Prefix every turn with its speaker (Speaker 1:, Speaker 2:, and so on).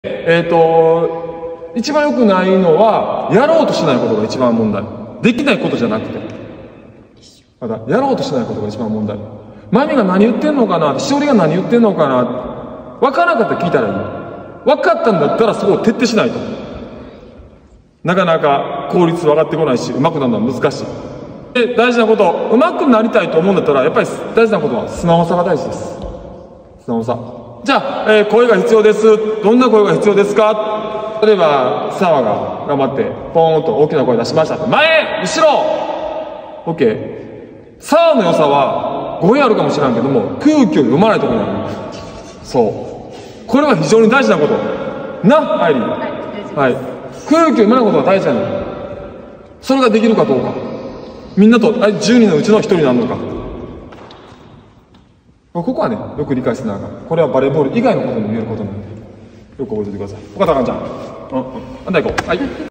Speaker 1: 一番良くないのは、やろうとしないことが一番問題。できないことじゃなくて。ただ、やろうとしないことが一番問題。マミが何言ってんのかな、しおりが何言ってんのかな、わからなかったら聞いたらいい。わかったんだったらそこを徹底しないと。なかなか効率上がってこないし、上手くなるのは難しい。で、大事なこと、上手くなりたいと思うんだったら、やっぱり大事なことは素直さが大事です。素直さ。じゃあ、声が必要です。どんな声が必要ですか？例えば、沢が頑張って、ポーンと大きな声出しました。前後ろ !OK。沢の良さは、語彙あるかもしれんけども、空気を読まないところにある。そう。これは非常に大事なこと。な、アイリー。はい。空気を読まないことが大事なの。それができるかどうか。みんなと、10人のうちの1人になるのか。ここはね、よく理解しながら。これはバレーボール以外のことにも言えることなので、よく覚えておいてください。岡田かんちゃん。あんた行こう。はい。